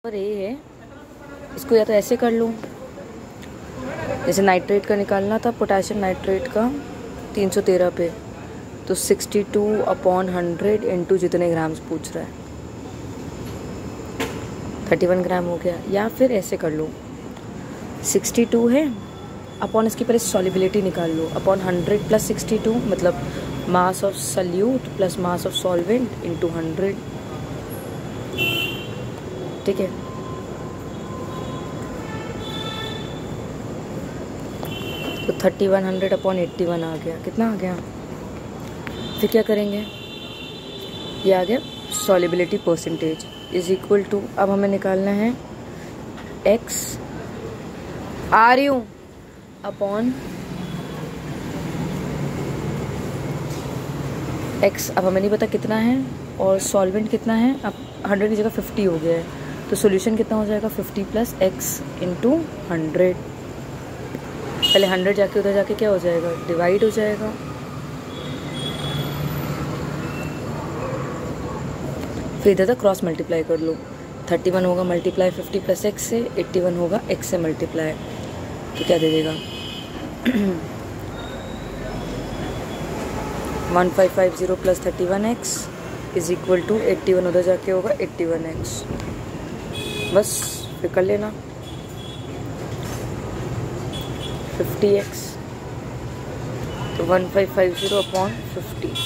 और ये है, इसको या तो ऐसे कर लूँ, जैसे नाइट्रेट का निकालना था, पोटेशियम नाइट्रेट का 313 पे, तो 62/100 इंटू जितने ग्राम्स पूछ रहा है 31 ग्राम हो गया। या फिर ऐसे कर लो, 62 है अपॉन इसकी पहले सॉल्युबिलिटी निकाल लो, अपॉन 100 प्लस 62 मतलब mass of solute plus mass of solvent into 100। ठीक है, तो 3100 अपॉन 81 आ गया। कितना आ गया? फिर क्या करेंगे, ये आ गया solubility percentage is equal to, अब हमें निकालना है x आ रही हूँ अपॉन x, अब हमें नहीं पता कितना है और सॉल्वेंट कितना है। अब 100 की जगह 50 हो गया है, तो सॉल्यूशन कितना हो जाएगा 50 प्लस x इंटू 100। पहले 100 जाके उधर जाके क्या हो जाएगा, डिवाइड हो जाएगा। फिर इधर तक क्रॉस मल्टीप्लाई कर लो, 31 होगा मल्टीप्लाई 50 प्लस x से, 81 होगा x से मल्टीप्लाई, तो क्या दे देगा 1550 plus 31x is equal to 81, उधर जाके होगा 81x। बस फिर कर लेना 50x, तो 1550 अपॉन 50,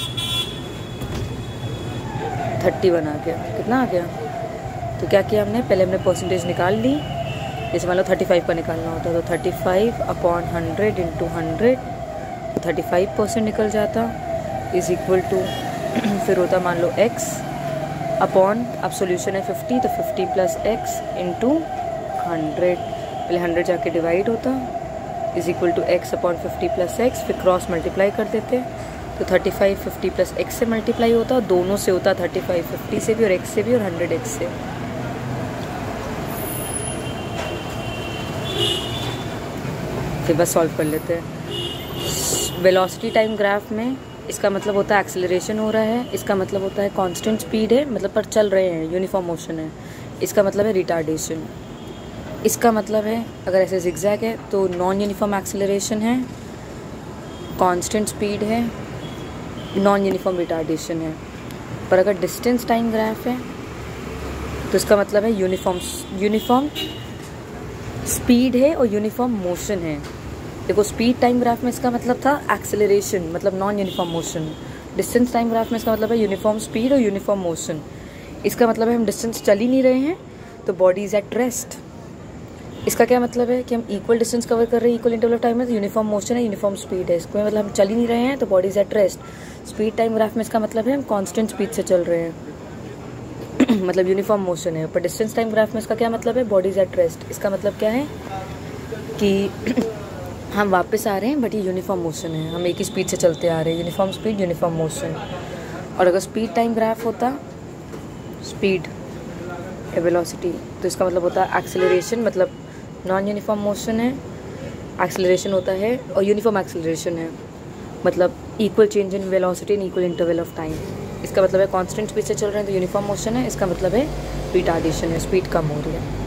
31 आ गया। कितना आ गया? तो क्या किया हमने, पहले हमने परसेंटेज निकाल ली, जैसे मान लो 35 का निकालना होता है तो 35 अपॉन 100 इंटू 100, 35% निकल जाता इज इक्वल टू फिर होता मान लो x अपॉन, अब सॉल्यूशन है 50 तो 50 प्लस x इंटू 100, पहले 100 जाके डिवाइड होता is equal to x upon 50 plus x, फिर क्रॉस मल्टीप्लाई कर देते तो 35 50 प्लस x से मल्टीप्लाई होता, दोनों से होता 35 50 से भी और x से भी और 100x से। फिर बस सॉल्व कर लेते हैं। वेलोसिटी टाइम ग्राफ में इसका मतलब होता है एक्सेलरेशन हो रहा है, इसका मतलब होता है कांस्टेंट स्पीड है, मतलब पर चल रहे हैं, यूनिफॉर्म मोशन है। इसका मतलब है रिटार्डेशन। इसका मतलब है अगर ऐसे जिगजैग है तो नॉन यूनिफॉर्म एक्सेलरेशन है, कांस्टेंट स्पीड है, नॉन यूनिफॉर्म रिटार्डेशन है। पर अगर डिस्टेंस टाइम ग्राफ है तो इसका मतलब है यूनिफॉर्म स्पीड है और यूनिफॉर्म मोशन है। देखो स्पीड टाइम ग्राफ में इसका मतलब था एक्सेलरेशन, मतलब non uniform motion. Distance time graph में इसका मतलब है यूनिफॉर्म स्पीड और यूनिफॉर्म मोशन। इसका मतलब है हम डिस्टेंस चल ही नहीं रहे हैं तो बॉडी इज एट रेस्ट। इसका क्या मतलब है कि हम इक्वल डिस्टेंस कवर कर रहे हैं इक्वल इंटरवल ऑफ टाइम में, तो यूनिफॉर्म मोशन है, यूनिफॉर्म स्पीड है। इसको मतलब हम चल ही नहीं रहे हैं तो body is at rest. Speed time graph में इसका मतलब है हम कांस्टेंट स्पीड से चल रहे हैं मतलब यूनिफॉर्म मोशन है। पर डिस्टेंस टाइम ग्राफ में इसका क्या मतलब है, बॉडी इज एट रेस्ट। इसका मतलब क्या है कि हम वापस आ रहे हैं बट ये यूनिफॉर्म मोशन है, हम एक ही स्पीड से चलते आ रहे हैं, यूनिफॉर्म स्पीड यूनिफॉर्म मोशन। और अगर स्पीड टाइम ग्राफ होता स्पीड वेलोसिटी तो इसका मतलब होता है एक्सेलरेशन, मतलब नॉन यूनिफॉर्म मोशन है, एक्सेलरेशन होता है और यूनिफॉर्म एक्सेलरेशन है, मतलब equal change in velocity in equal interval of time. इसका मतलब है कांस्टेंट स्पीड से चल रहे हैं तो यूनिफॉर्म मोशन है, इसका मतलब है रिटार्डेशन है, स्पीड कम हो रही है।